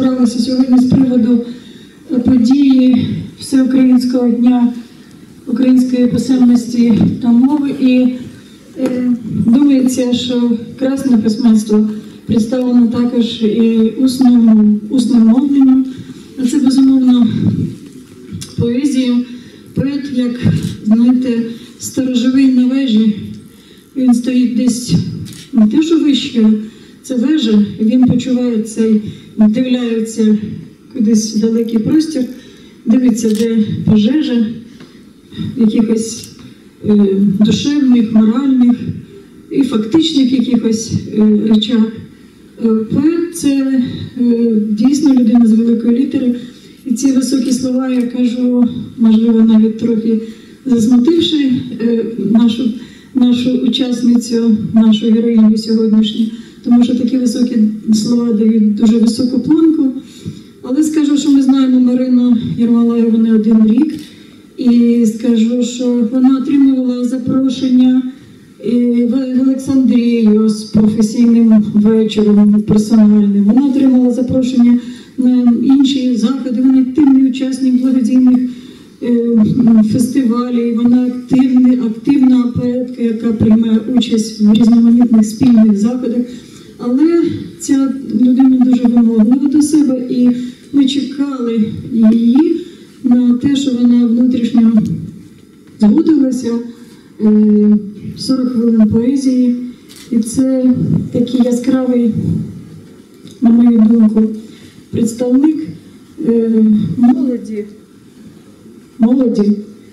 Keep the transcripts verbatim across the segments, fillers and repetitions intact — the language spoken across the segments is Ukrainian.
зібралися сьогодні з приводу події Всеукраїнського дня української писемності та мови. І е, думається, що красне письменство представлено також і усним, усним мовленням. А це, безумовно, поезію. Поет, як, знаєте, сторожовий на вежі. Він стоїть десь не те, що вище, це вежа, і він почуває цей, вдивляється кудись в далекий простір, дивиться, де пожежа, якихось е, душевних, моральних і фактичних якихось е, речах. Е, поет – це е, дійсно людина з великої літери. І ці високі слова, я кажу, можливо, навіть трохи засмутивши е, нашу, нашу учасницю, нашу героїню сьогоднішню, тому що такі високі слова дають дуже високу планку. Але скажу, що ми знаємо Марину Єрмолаєву не один рік, і скажу, що вона отримувала запрошення в Олександрію з професійним вечором персональним. Вона отримала запрошення на інші заходи, вона активний учасник благодійних фестивалів, вона активна, активна поетка, яка приймає участь в різноманітних спільних заходах. Але ця людина дуже вимоглива до себе, і ми чекали її на те, що вона внутрішньо згодилася. сорок хвилин поезії. І це такий яскравий, на мою думку, представник молоді. Молоді.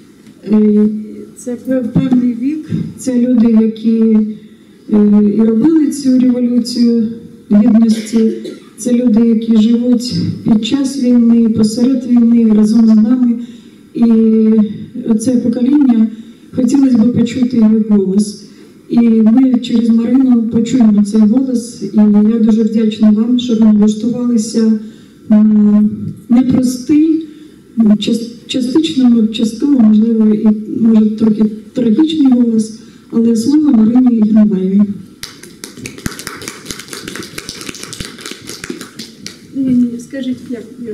Це певний вік, це люди, які і робили цю революцію гідності, це люди, які живуть під час війни, посеред війни, разом з нами. І оце покоління, хотілося б почути їх голос. І ми через Марину почуємо цей голос. І я дуже вдячна вам, що ви влаштувалися на непростий, частично, частково, можливо, і може трохи трагічний голос, але слово Марині Ігнаваєвій. Скажіть, як? як?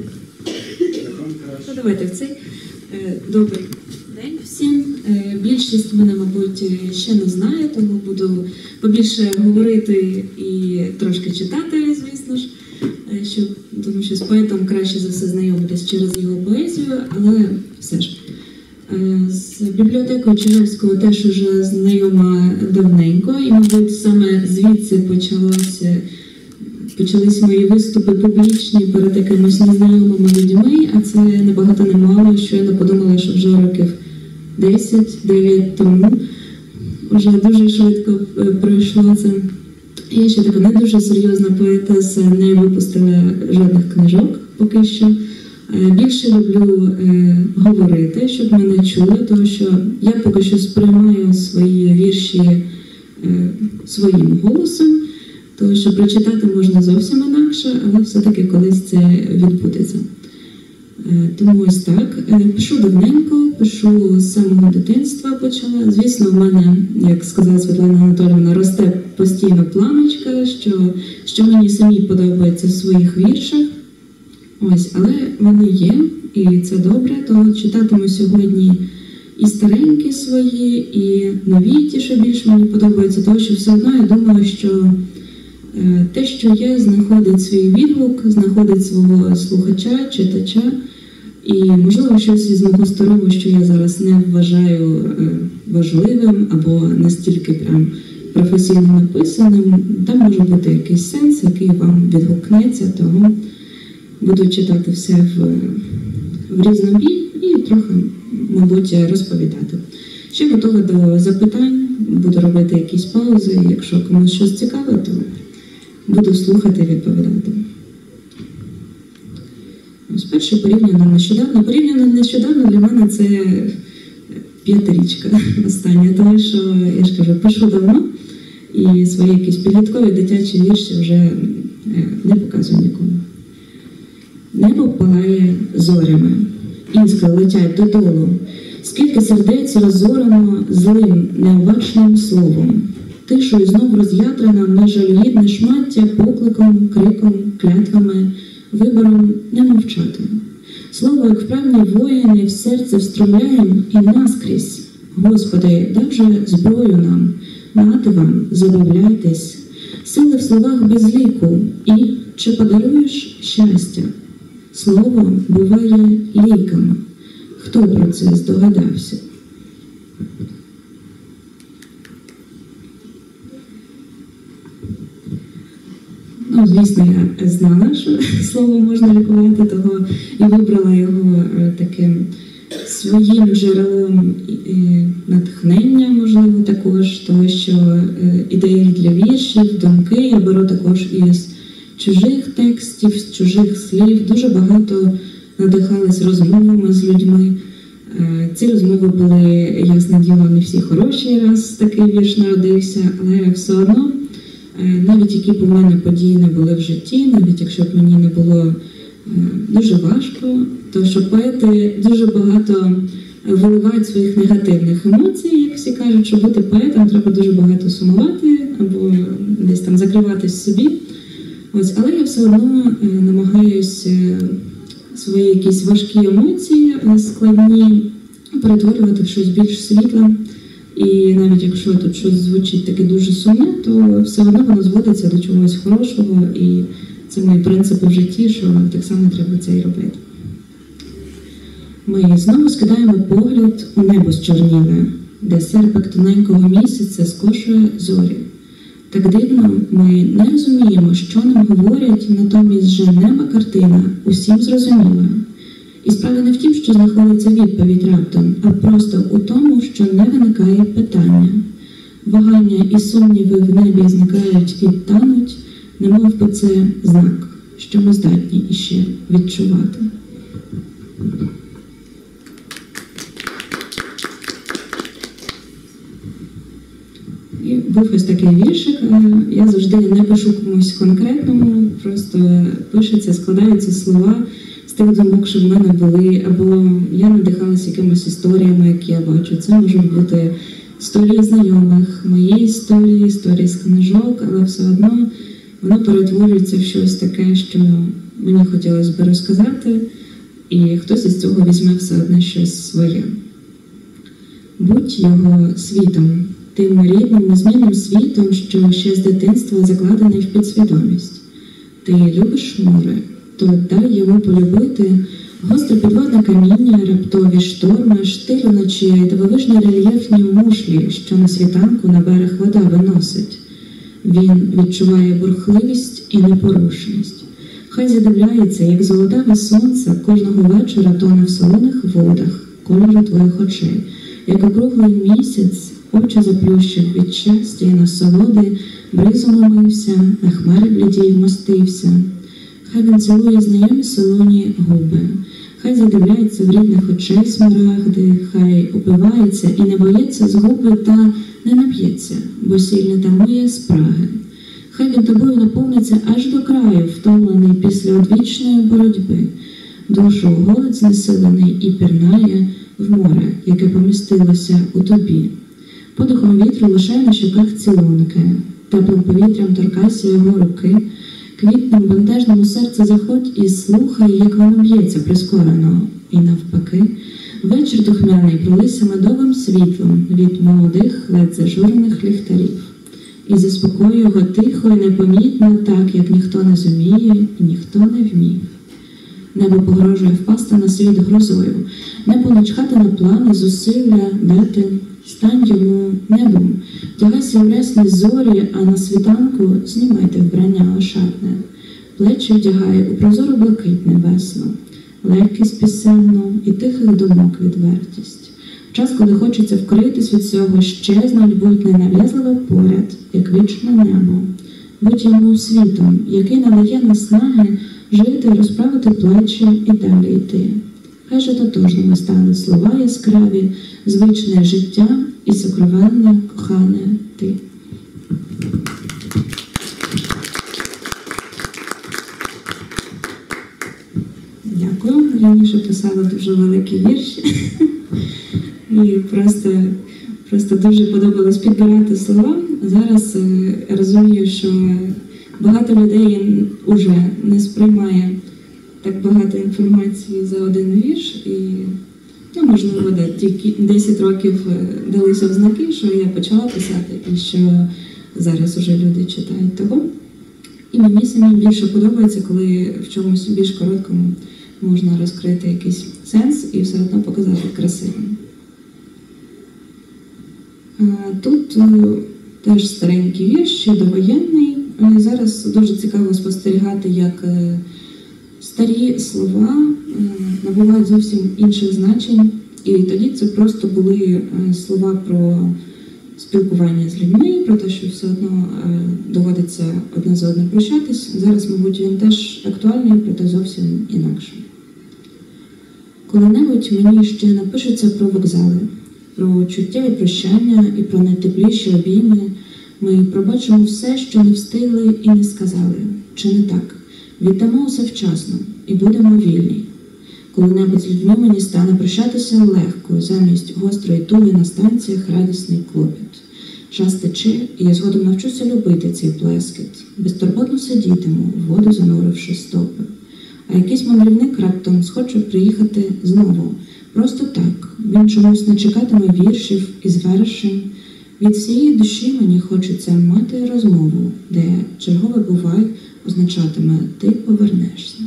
Ну, давайте в цей. Добрий день всім. Більшість мене, мабуть, ще не знає, тому буду побільше говорити і трошки читати, звісно ж, щоб, тому що з поетом краще за все знайомитись через його поезію, але все ж. З бібліотекою Чижевського теж уже знайома давненько, і, мабуть, саме звідси почалося, почались мої виступи публічні перед якимось незнайомими людьми, а це небагато не мало, що я не подумала, що вже років десять-дев'ять тому вже дуже швидко пройшло це. Я ще така не дуже серйозна поетеса, не випустила жодних книжок поки що. Більше люблю е, говорити, щоб мене чули, тому що я поки що сприймаю свої вірші е, своїм голосом, тому що прочитати можна зовсім інакше, але все-таки колись це відбудеться. Е, тому ось так. Е, пишу давненько, пишу з самого дитинства почала. Звісно, в мене, як сказала Світлана Анатоліївна, росте постійно планочка, що, що мені самі подобається в своїх віршах. Ось, але вони є, і це добре, то читатиму сьогодні і старенькі свої, і нові ті, що більш мені подобаються, тому що все одно я думаю, що е, те, що є, знаходить свій відгук, знаходить свого слухача, читача, і, можливо, щось із мого старого, що я зараз не вважаю е, важливим, або настільки прям професійно написаним, там може бути якийсь сенс, який вам відгукнеться, того буду читати все в, в різнобій і трохи, мабуть, розповідати. Ще готова до запитань, буду робити якісь паузи, якщо комусь щось цікаве, то буду слухати і відповідати. Ось перше порівняно нещодавно. Порівняно нещодавно для мене це п'ятирічка остання, тому що, я ж кажу, пишу давно і свої якісь підліткові дитячі вірші вже не показую нікому. Небо палає зорями, іскри летять додолу, скільки сердець розорано злим, необачним словом. Тишою знов роз'ятрена межалюгідне шмаття покликом, криком, клятвами, вибором не мовчати. Слово, як вправні воїни, в серце встромляєм і наскрізь. Господи, дай же зброю нам, нати вам, забавляйтесь, сили в словах без ліку, і чи подаруєш щастя? Слово буває ліком. Хто про це здогадався? Ну, звісно, я знала, що слово можна лікувати, того і вибрала його таким своїм джерелом натхнення, можливо, також, тому що ідеї для віршів, думки я беру також із чужих текстів, з чужих слів. Дуже багато надихалась розмовами з людьми. Ці розмови були, ясне діло, не всі хороші, раз такий вірш народився, але все одно, навіть які б у мене події не були в житті, навіть якщо б мені не було дуже важко, то що поети дуже багато виливають своїх негативних емоцій, як всі кажуть, що бути поетом треба дуже багато сумувати або десь там закриватись собі. Ось, але я все одно намагаюся свої якісь важкі емоції складні перетворювати в щось більш світле. І навіть якщо тут щось звучить таке дуже сумне, то все одно воно зводиться до чогось хорошого, і це мої принципи в житті, що так само треба це і робити. Ми знову скидаємо погляд у небо зчорніле, де серпик тоненького місяця скошує зорі. Так дивно, ми не розуміємо, що нам говорять, натомість же неба картина усім зрозуміла. І справа не в тім, що знаходиться відповідь раптом, а просто у тому, що не виникає питання. Вагання і сумніви в небі зникають і тануть, немов би це знак, що ми здатні іще відчувати. І був ось такий віршик. Я завжди не пишу комусь конкретному, просто пишеться, складаються слова з тих думок, що в мене були, або я надихалася якимись історіями, які я бачу. Це можуть бути історії знайомих, мої історії, історії з книжок, але все одно воно перетворюється в щось таке, що мені хотілося б розказати, і хтось із цього візьме все одне щось своє. Будь його світом, тим рідним, незмінним світом, що ще з дитинства закладений в підсвідомість. Ти любиш море, то дай йому полюбити гостре підводне каміння, раптові шторми, штиль уночі, дивовижні рельєфні мушлі, що на світанку на берег вода виносить. Він відчуває бурхливість і непорушність. Хай задивляється, як золотаве сонце кожного вечора тоне в солоних водах кольору твоїх очей, як округлий місяць очі заплющив від щастя і насолоди, бризом умився, на хмарі блідій вмостився. Хай він цілує знайомі солоні губи, хай задивляється в рідних очей смарагди, хай упивається і не боїться згуби та не нап'ється, бо сіль не тамує спраги. Хай він тобою наповниться аж до краю, втомлений після одвічної боротьби. Душу голод знесилений і пірнає в море, яке помістилося у тобі. Подухом вітру лишай на щоках цілунки, теплим повітрям торкайся його руки, квітнем бентежному серце заходь і слухай, як воно б'ється прискорено. І навпаки, вечір духмяний пролися медовим світлом від молодих, ледь зажурених ліхтарів. І заспокой його тихо і непомітно, так, як ніхто не зуміє і ніхто не вмів. Небо погрожує впасти на світ грозою, небо начхати на плани, зусилля дати. Стань йому небом, вдягайся в рясні зорі, а на світанку знімайте вбрання ошатне. Плечі вдягає у прозору блакить небесну, легкість пісенну і тихих думок відвертість. В час, коли хочеться вкритись від цього, щезнуть, будь ненав'язливо поряд, як вічне небо. Будь йому світом, який надає наснаги жити, розправити плечі і далі йти. Хай же тотожними стануть слова яскраві, звичне життя і сокровенне, кохане ти. Дякую. Раніше писала дуже великі вірші. І просто, просто дуже подобалось підбирати слова. Зараз розумію, що багато людей вже не сприймає так багато інформації за один вірш. І, ну, можливо, да, тільки десять років далися в знаки, що я почала писати, і що зараз уже люди читають того. І мені самі більше подобається, коли в чомусь більш короткому можна розкрити якийсь сенс і все одно показати красивим. Тут теж старенький вірш, ще довоєнний. Зараз дуже цікаво спостерігати, як старі слова набувають зовсім інших значень. І тоді це просто були слова про спілкування з людьми, про те, що все одно доводиться одне за одним прощатись. Зараз, мабуть, він теж актуальний, проте зовсім інакше. Коли-небудь мені ще напишеться про вокзали, про чуття і прощання, і про найтепліші обійми. Ми пробачимо все, що не встигли і не сказали. Чи не так? Віддамо усе вчасно і будемо вільні. Коли-небудь з людьми мені стане прощатися легко, замість гострої туги на станціях радісний клопіт. Час тече, і я згодом навчуся любити цей плескіт. Безтурботно сидітиму, в воду зануривши стопи. А якийсь мандрівник раптом схоче приїхати знову. Просто так. Він чомусь не чекатиме віршів і звершень. Від всієї душі мені хочеться мати розмову, де чергове бувай означатиме «ти повернешся».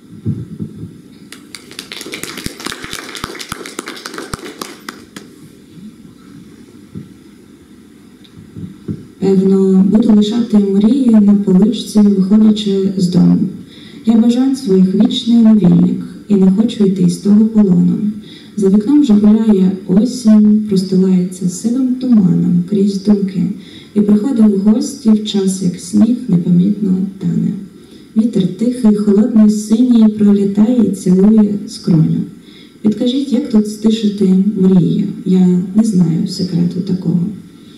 Певно, буду лишати мрії на поличці, виходячи з дому. Я бажань своїх вічний невільник і не хочу йти з того полону. За вікном вже гуляє осінь, простилається сивим туманом крізь думки, і приходить в гості в час, як сніг непомітно тане. Вітер тихий, холодний, синій пролітає і цілує скроню. Підкажіть, як тут стишити мрії? Я не знаю секрету такого.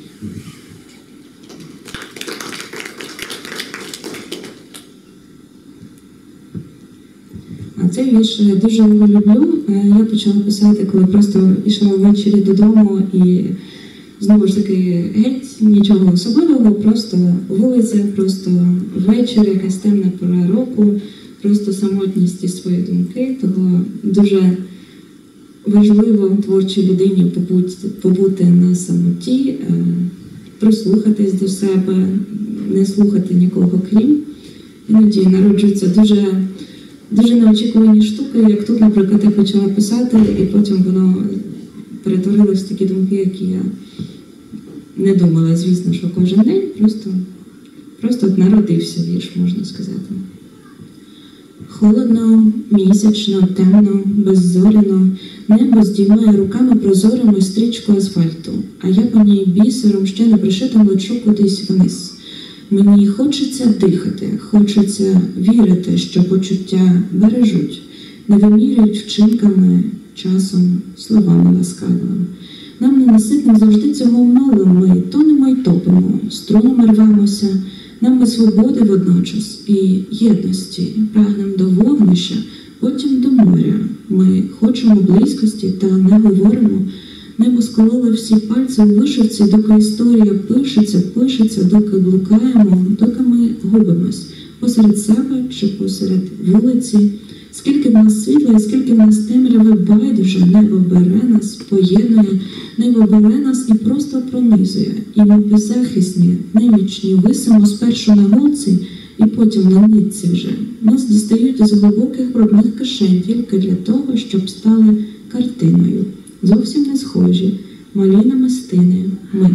А цей вірш я дуже його люблю. Я почала писати, коли просто йшла ввечері додому і знову ж таки геть нічого особливого, просто вулиця, просто ввечері, якась темна пора року, просто самотність і свої думки. Того дуже важливо творчій людині побути, побути на самоті, прислухатись до себе, не слухати нікого крім. Іноді народжуються дуже Дуже неочікувані штуки, як тут, наприклад, я почала писати, і потім воно перетворилось в такі думки, які я не думала, звісно, що кожен день, просто, просто от народився вірш, можна сказати. Холодно, місячно, темно, беззоряно, небо здіймає руками прозорими стрічку асфальту, а я по ній бісером ще не пришитим лечу кудись вниз. Мені хочеться дихати, хочеться вірити, що почуття бережуть, не вимірюють вчинками, часом, словами ласкавими. Нам ненаситним завжди цього мало, ми тонемо й топимо, струнами рвемося, нам би свободи водночас і єдності, прагнем до вогнища, потім до моря. Ми хочемо близькості та не говоримо. Небо скололи всі пальці в вишивці, доки історія пишеться, пишеться, доки блукаємо, доки ми губимось посеред себе чи посеред вулиці. Скільки в нас світла і скільки в нас темряви, байдуже, небо бере нас, поєднує, небо бере нас і просто пронизує. І ми беззахисні, немічні, висимо спершу на голці і потім на нитці вже. Нас дістають із глибоких брудних кишень тільки для того, щоб стали картиною. Зовсім не схожі, малі намистини, ми.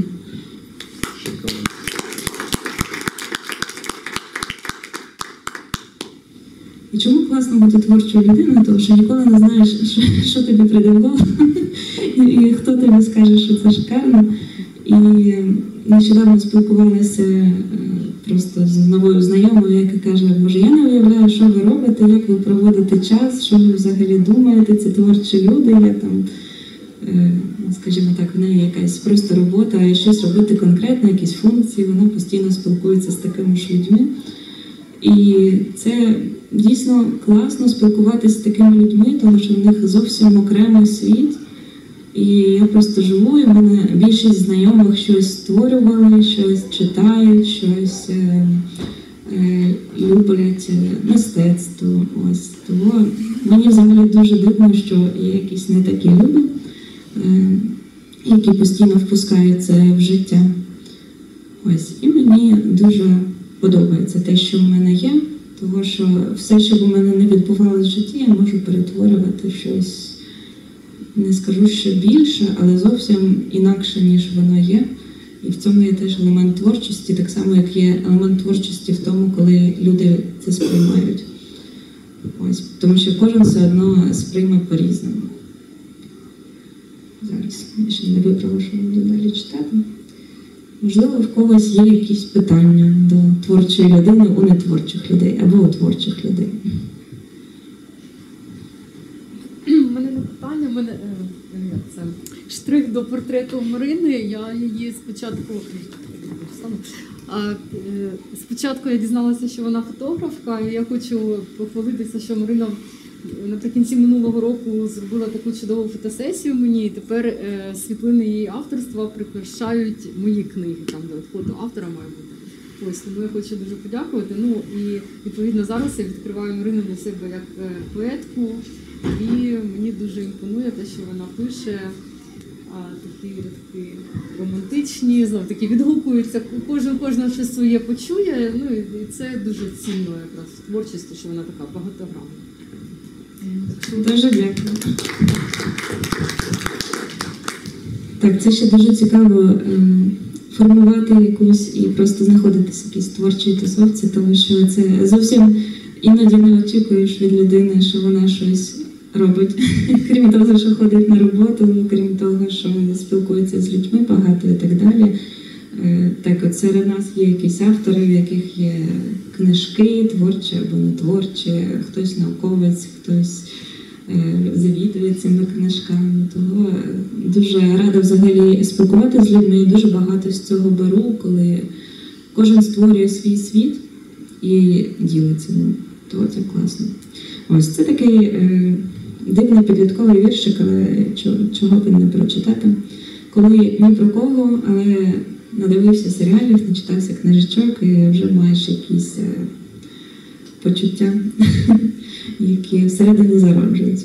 І чому класно бути творчою людиною? Тому що ніколи не знаєш, що, що тобі прийде в голову, і, і хто тобі скаже, що це шикарно. І нещодавно спілкувалася просто з новою знайомою, яка каже, боже, я не уявляю, що ви робите, як ви проводите час, що ви взагалі думаєте, ці творчі люди, я там... Скажімо так, в неї якась просто робота, а щось робити конкретно, якісь функції, вона постійно спілкується з такими ж людьми. І це дійсно класно спілкуватися з такими людьми, тому що в них зовсім окремий світ. І я просто живу, і в мене більшість знайомих щось створювали, щось читають, щось е, люблять мистецтво. Ось. Тому мені взагалі дуже дивно, що є якісь не такі люди, е, які постійно впускаються в життя. Ось. І мені дуже подобається те, що в мене є, тому що все, що в мене не відбувалося в житті, я можу перетворювати в щось, не скажу, що більше, але зовсім інакше, ніж воно є. І в цьому є теж елемент творчості, так само, як є елемент творчості в тому, коли люди це сприймають. Ось. Тому що кожен все одно сприйме по-різному. Зараз я ще не вибрала, що буду далі читати. Можливо, в когось є якісь питання до творчої людини у нетворчих людей або у творчих людей. У мене не питання, у мене е, це штрих до портрету Марини. Я її спочатку а, е, спочатку я дізналася, що вона фотографка, і я хочу похвалитися, що Марина наприкінці минулого року зробила таку чудову фотосесію мені, і тепер е, світлини її авторства прикрашають мої книги, там де от фото автора має бути. Ось, тому я хочу дуже подякувати. Ну і відповідно зараз я відкриваю Марину для себе як е, поетку, і мені дуже імпонує те, що вона пише. А, такі рядки романтичні, знов таки відгукуються, кожен кожен щось своє почує. Ну і це дуже цінно якраз в творчості, що вона така багатогранна. Дуже дякую. Так, це ще дуже цікаво формувати якусь і просто знаходитися в якійсь творчій тусовці, тому що це зовсім іноді не очікуєш від людини, що вона щось робить. Крім того, що ходить на роботу, крім того, що спілкується з людьми багато і так далі. Так, от серед нас є якісь автори, в яких є книжки, творчі або не творчі, хтось науковець, хтось завідує цими книжками. Того дуже рада взагалі спілкуватися з людьми, і дуже багато з цього беру, коли кожен створює свій світ і ділиться ним. То це класно. Ось це такий е, дивний підлітковий віршик, але чого, чого б не прочитати. Коли ні про кого, але надивився серіалів, начитався книжечок і вже маєш якісь е, почуття, які всередині зароджуються.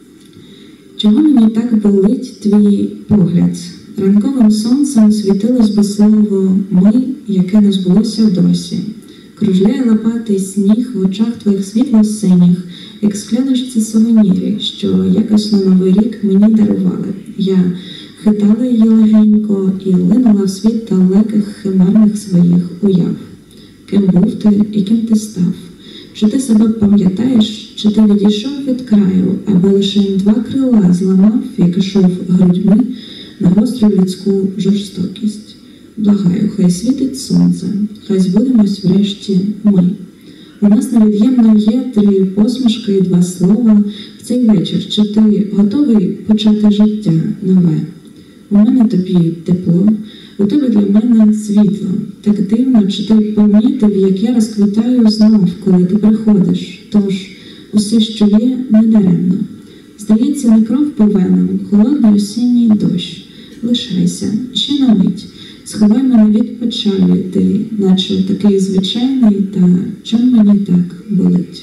Чого мені так болить твій погляд? Ранковим сонцем світилось би слово «ми», яке не збулося досі. Кружляє лопатий сніг в очах твоїх світло-синіх, як скляночці сувенірі, що якось на Новий рік мені дарували. Я хитала її легенько і линула в світ далеких химерних своїх уяв. Ким був ти і ким ти став? Чи ти себе пам'ятаєш, чи ти відійшов від краю, аби лише два крила зламав, як ішов грудьми на гостру людську жорстокість? Благаю, хай світить сонце, хай збудемось врешті ми. У нас невід'ємно є три посмішки і два слова в цей вечір. Чи ти готовий почати життя нове? У мене тобі тепло, у тебе для мене світло. Так дивно, чи ти помітив, як я розквітаю знов, коли ти приходиш. Тож усе, що є, не даремно. Здається, не кров по венам, холодний осінній дощ. Лишайся, ще на мить. Сховай мене від печалі, ти, наче такий звичайний, та чом мені так болить?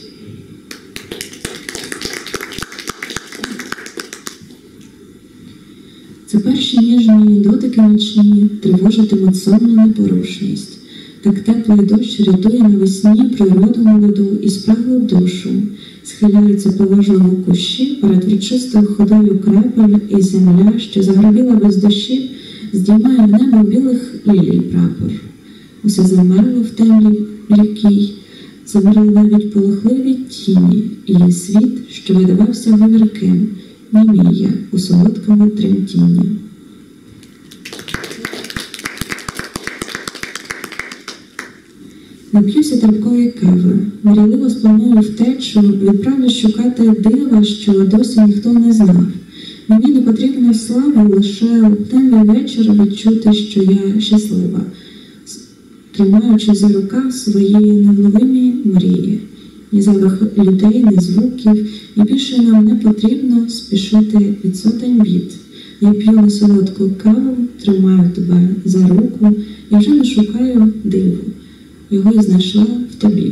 Це перші ніжні дотики нічні тривожитимуть сонну непорушність. Так теплий дощ рятує навесні природу молоду і спраглу душу. Схиляються поважно у кущі перед врочистою ходою крапель, і земля, що заграбіла без дощів, здіймає в небо білих лілій прапор. Усе замерло в темрі ріки, замерли навіть полохливі тіні, і світ, що видавався вивірким, німіє у солодкому тремтінні. Нап'юся терпкої кави, мрійливо спланую втечу, відправлюсь шукати дива, що досі ніхто не знав. Мені не потрібна слава, лише у темний вечір відчути, що я щаслива, тримаючи за рукав свої невловимі мрії. Ні зайвих людей, ні звуків, і більше нам не потрібно спішити від сотень бід. Я п'ю на солодку каву, тримаю тебе за руку, і вже не шукаю диву. його і знайшла в тобі.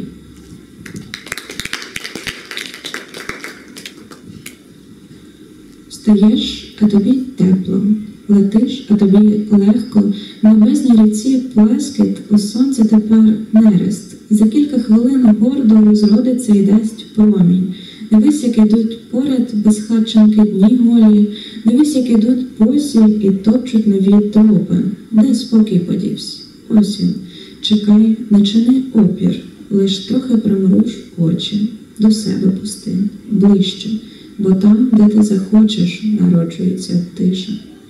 Встаєш, а тобі тепло. Летиш, а тобі легко. В небесній ріці плескіт, у сонця тепер нерест. За кілька хвилин гордо розродиться і дасть промінь. Дивись, як ідуть поряд безхатченки дні голі. Дивись, як ідуть посіль і топчуть нові тропи. Де спокій подівся? Ось він. Чекай, не чини опір. Лиш трохи примруж очі. До себе пусти, ближче. Бо там, де ти захочеш, народжується тиша.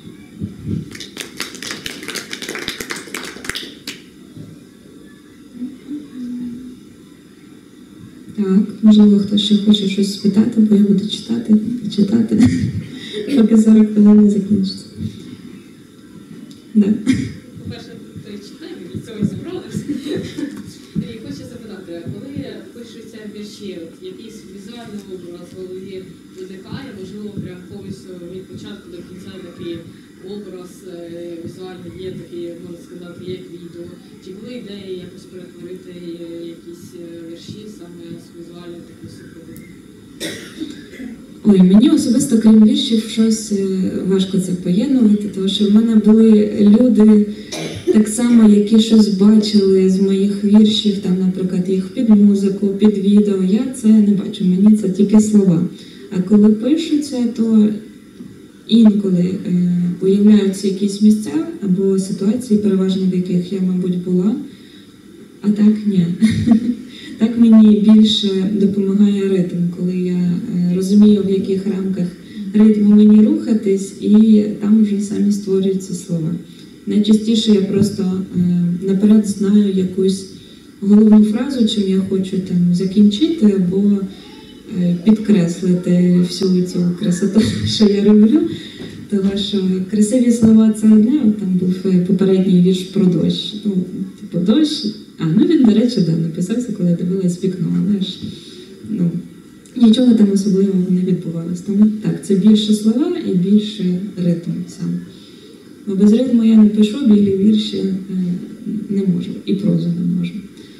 Так, можливо, хтось ще хоче щось спитати, бо я буду читати, читати, поки сорок хвилин не закінчиться. Да. По-перше, то я читаю, від цього зібралася. І хочу запитати, коли пишуться вірші, якийсь візуальний образ в голові виникає, можливо, прям повністю від початку до кінця такий образ візуальний є, такий, можна сказати, як відео. Чи були ідеї якось перетворити якісь вірші саме з візуальним таким супроводом? Ой, мені особисто, крім віршів, щось важко це поєднувати, тому що в мене були люди так само, які щось бачили з моїх віршів, там, наприклад, їх під музику, під відео. Я це не бачу, мені це тільки слова. А коли пишуться, то інколи е, появляються якісь місця або ситуації, переважно в яких я, мабуть, була, а так ні. Так мені більше допомагає ритм, коли я розумію, в яких рамках ритму мені рухатись, і там вже самі створюються слова. Найчастіше я просто наперед знаю якусь головну фразу, чим я хочу там закінчити, або підкреслити всю цю красоту, що я роблю. Тому що красиві слова – це одне, там був попередній вірш про дощ. Ну, типу, дощ. А, ну він, до речі, да, написався, коли я дивилась вікно, але ж, ну, нічого там особливого не відбувалося. Тому так, це більше слова і більше ритм сам. Бо без ритму я не пишу, білі вірші е, не можу, і прозу не можу.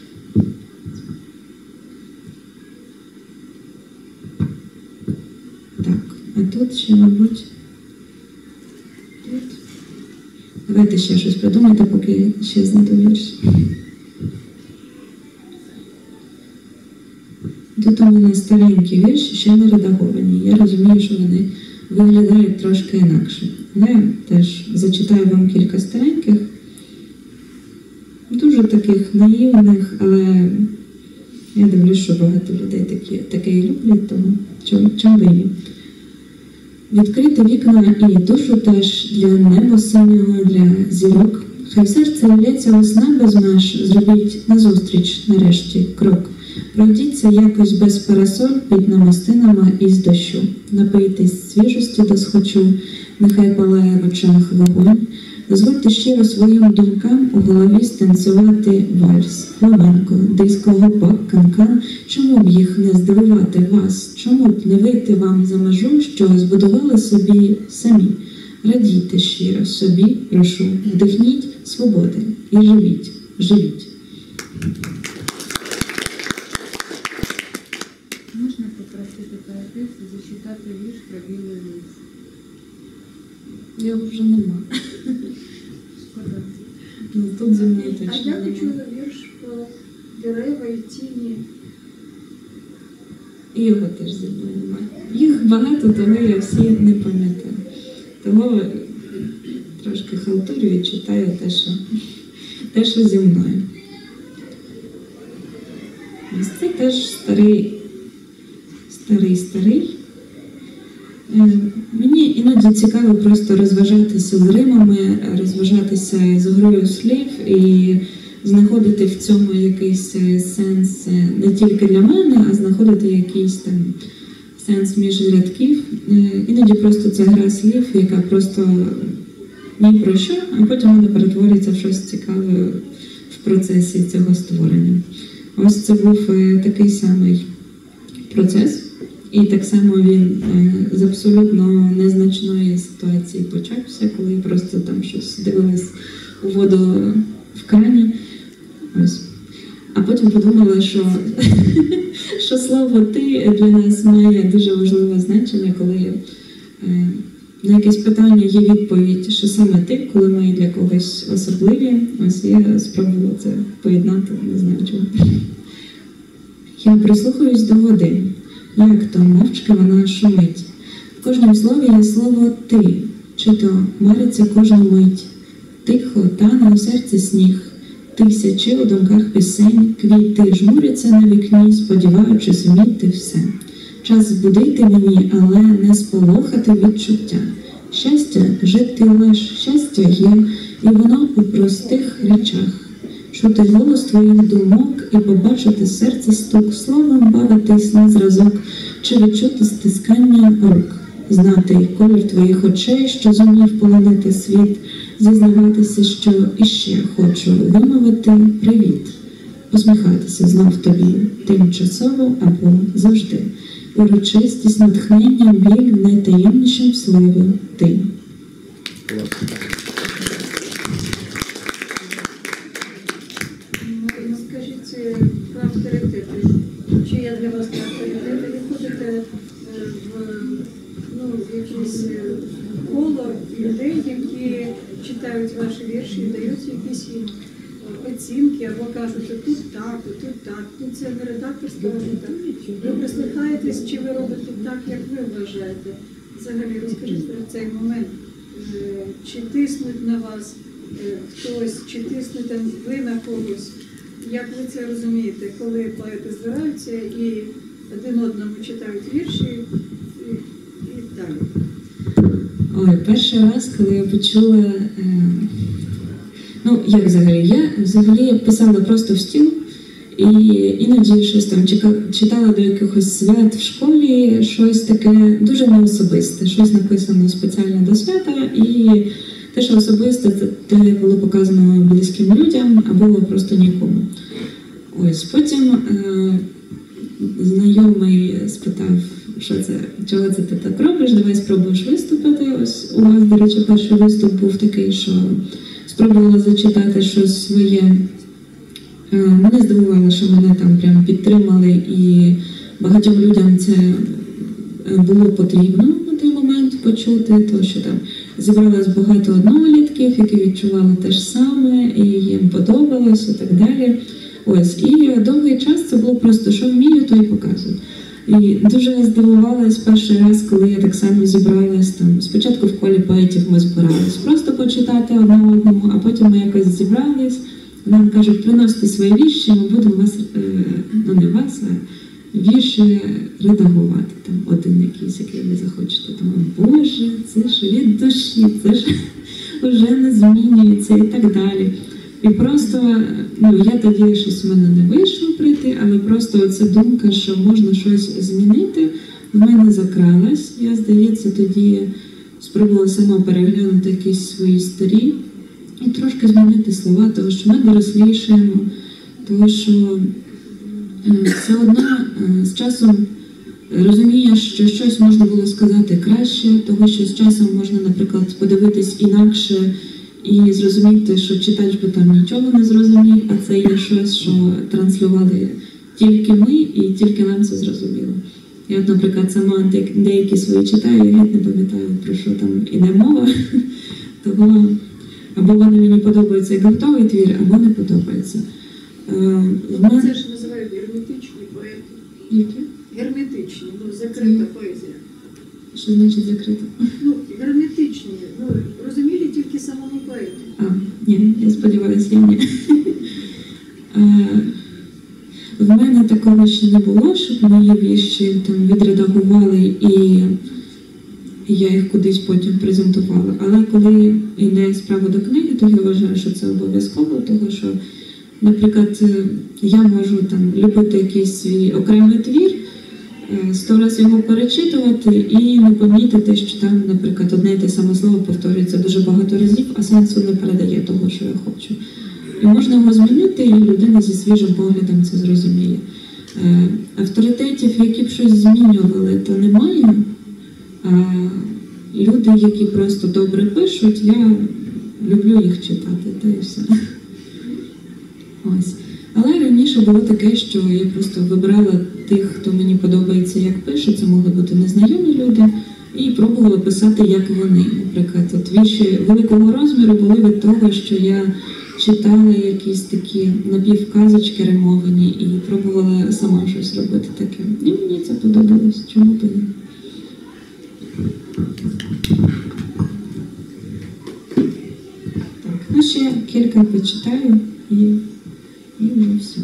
Так, а тут ще, мабуть, тут. Давайте ще щось придумайте, поки ще знайду вірш. Тут у мене старенькі вірші, ще не редаговані. Я розумію, що вони виглядають трошки інакше. Я теж зачитаю вам кілька стареньких, дуже таких наївних, але я дивлюсь, що багато людей такі, таке і люблять, тому чим, чим би ні. Відкрити вікна і душу теж для неба синього, для зірок. Хай в серце лється весна без меж, зробіть назустріч нарешті крок. Пройдіться якось без парасоль під намистинами із дощу. Напийтесь свіжості досхочу, нехай палає в очах вогонь. Дозвольте щиро своїм думкам у голові станцювати вальс, фламенко, диско, гопак, канкан. Чому б їх не здивувати вас? Чому б не вийти вам за межу, що збудували собі самі? Радійте щиро собі, прошу, вдихніть свободи і живіть, живіть. Можна попросити поетесу зачитати вірш про білий ліс? Його вже нема. Шкода. Ну, тут зі мною А точно я нема. почула вірш про дерева і тіні. І його теж зі мною немає. Їх багато, тому я всі не пам'ятаю. Тому трошки халтурю і читаю те, що, те, що зі мною. Ось це теж старий, старий, старий. Е, Мені іноді цікаво просто розважатися з римами, розважатися з грою слів і знаходити в цьому якийсь сенс не тільки для мене, а знаходити якийсь там сенс між рядків. Іноді просто це гра слів, яка просто ні про що, а потім вона перетворюється в щось цікаве в процесі цього створення. Ось це був такий самий процес. І так само він з абсолютно незначної ситуації почався, коли я просто там щось дивилась у воду в крані. Ось. А потім подумала, що, що слово «ти» для нас має дуже важливе значення, коли е, на якесь питання є відповідь, що саме ти, коли ми для когось особливі. Ось я спробувала це поєднати, не знаю чому. Я прислухаюсь до води, як то мовчки вона шумить. В кожному слові є слово «ти», чи то мариться кожну мить. Тихо тане у серці сніг, тисячі у думках пісень, квіти жмуряться на вікні, сподіваючись вміти все. Час збудити мені, але не сполохати відчуття. Щастя жити лиш, щастя є, і воно у простих речах. Чути голос твоїх думок і побачити серце стук, словом бавитись на зразок, чи відчути стискання рук. Знати колір твоїх очей, що зумів полонити світ, зізнаватися, що іще хочу вимовити привіт. Посміхатися знов тобі, тимчасово або завжди. Урочистість, натхнення, біль, найтаємнішим словом ти. Ну, скажіть про авторитети. Чи є для вас авторитети? Ви ходите е, в, ну, в якесь коло людей, які читають ваші вірші і дають якісь їм оцінки, або кажуть, що тут так, тут так, тут це не редакторська робота. Ви прислухаєтесь, чи ви робите так, як ви вважаєте? Взагалі, розкажіть про цей момент. Е, Чи тиснуть на вас е, хтось, чи тиснете ви на когось? Як ви це розумієте, коли поети збираються і один одному читають вірші і, і далі? Ой, перший раз, коли я почула, е, ну, як взагалі, я взагалі писала просто в стіл, і іноді щось там читала до якихось свят в школі, щось таке дуже неособисте, щось написано спеціально до свята, і те, що особисте, це те було показано близьким людям, або просто нікому. Ось, потім е, знайомий спитав, що це, чого це ти так робиш, давай спробуєш виступити. Ось у вас, до речі, перший виступ був такий, що спробувала зачитати щось своє. Е, мене здивувало, що мене там прям підтримали, і багатьом людям це було потрібно на той момент почути, то що там зібралось багато однолітків, які відчували те ж саме, і їм подобалось, і так далі. Ось, і довгий час це було просто, що вмію, то і показую. І дуже здивувалась перший раз, коли я так само зібралась, там, спочатку в колі поетів ми збирались просто почитати одне одному, а потім ми якось зібрались, нам кажуть, приносите свої вірші, ми будемо вас, ну не вас, а вірші редагувати, там, один якийсь, який ви захочете. Тому, Боже, це ж від душі, це ж вже не змінюється і так далі. І просто, ну, я тоді щось в мене не вийшло прийти, але просто ця думка, що можна щось змінити, в мене закралась. Я, здається, тоді спробувала сама переглянути якісь свої старі і трошки змінити слова, тому що ми дорослішаємо, тому що все одно з часом розумієш, що щось можна було сказати краще, того що з часом можна, наприклад, подивитись інакше, і зрозуміти, що читач би там нічого не зрозумів, а це є щось, що транслювали тільки ми, і тільки нам це зрозуміло. Я, от, наприклад, сама деякі свої читаю, я геть не пам'ятаю, про що там іде мова. Того або вони мені подобаються як готовий твір, або не подобаються. Ну, це ж називають герметичні поети. Які? Герметичні, ну, закрита поезія. Що значить закрита? Ну, герметичні, ну, розуміли тільки самому поету. А, ні, я сподіваюся, я ні. В мене такого ще не було, щоб мої вірші там відредагували і я їх кудись потім презентувала. Але коли йде справа до книги, то я вважаю, що це обов'язково, тому що, наприклад, я можу там любити якийсь свій окремий твір, сто разів його перечитувати і не помітити, що там, наприклад, одне і те саме слово повторюється дуже багато разів, а сенсу не передає того, що я хочу. І можна його змінити, і людина зі свіжим поглядом це зрозуміє. Авторитетів, які б щось змінювали, то немає. А люди, які просто добре пишуть, я люблю їх читати, та і все. Ось. Але раніше було таке, що я просто вибирала тих, хто мені подобається, як пише, це могли бути незнайомі люди, і пробувала писати, як вони. Наприклад, от вірші великого розміру були від того, що я читала якісь такі напівказочки римовані і пробувала сама щось робити таке. І мені це подобалось, чому б ні. Так, ну ще кілька почитаю і, і вже все.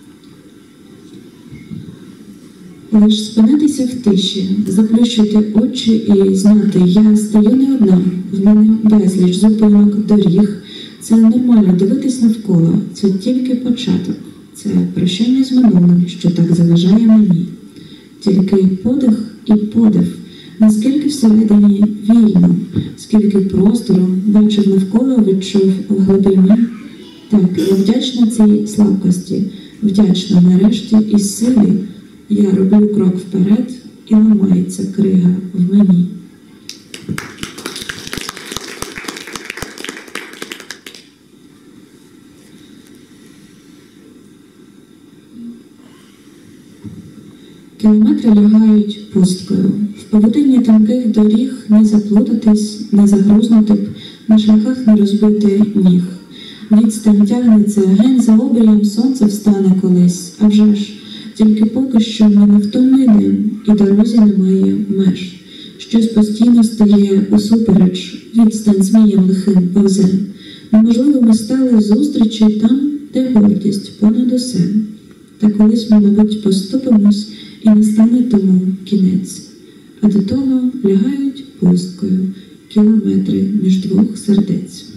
Лиш спинитися в тиші, заплющити очі і знати, я стою не одна, в мене безліч зупинок, доріг. Це нормально дивитись навколо, це тільки початок, це прощання з минулим, що так заважає мені. Тільки подих і подив, наскільки всередині вільно, скільки простору бачив навколо, відчув в глибині. Так, я вдячна цій слабкості, вдячна нарешті і силі. Я роблю крок вперед, і ламається крига в мені. Кілометри лягають пусткою. В павутинні тонких доріг не заплутатись, не загрузнути б, на шляхах не розбити ніг. Відстань тягнеться, ген за обрієм сонце встане колись, а вже ж, тільки поки що не невтомний день, і дорозі немає меж. Щось постійно стає усупереч, відстань змієм лихим повзе. Неможливими стали зустрічі там, де гордість понад усе. Та колись ми, мабуть, поступимось, і настане тому кінець. А до того лягають пусткою кілометри між двох сердець.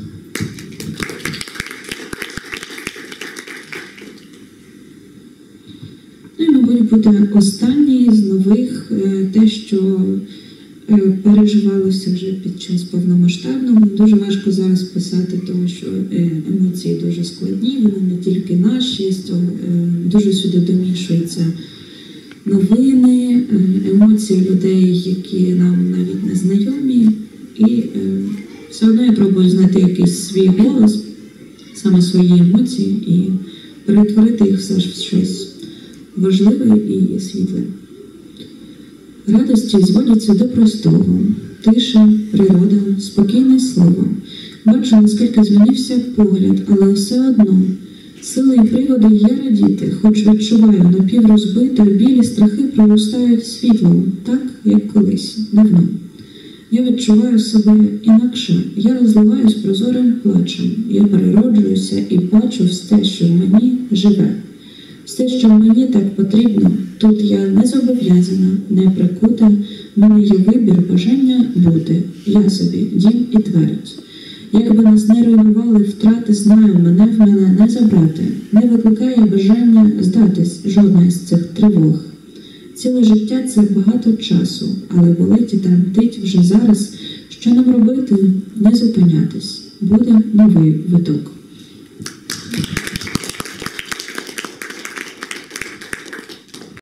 Ну і, мабуть, буде останній з нових, те, що переживалося вже під час повномасштабного. Дуже важко зараз писати, тому що емоції дуже складні, вони не тільки наші, дуже сюди домішуються новини, емоції людей, які нам навіть не знайомі. І все одно я пробую знайти якийсь свій голос, саме свої емоції, і перетворити їх все ж в щось важливе і світле. Радості зводяться до простого. Тиша, природа, спокійне слово. Бачу, наскільки змінився погляд, але все одно сили і приводи є радіти, хоч відчуваю, напіврозбито, білі страхи проростають світлом, так, як колись, давно. Я відчуваю себе інакше, я розливаюсь прозорим плачем, я перероджуюся і бачу все, що в мені живе. Все, що мені так потрібно, тут я не зобов'язана, не прикута, в мене є вибір, бажання бути, я собі, дім і твердь. Якби нас не руйнували втрати, знаю, мене в мене не забрати, не викликає бажання здатись жодна з цих тривог. Ціле життя – це багато часу, але болить і тремтить вже зараз, що нам робити, не зупинятись, буде новий виток.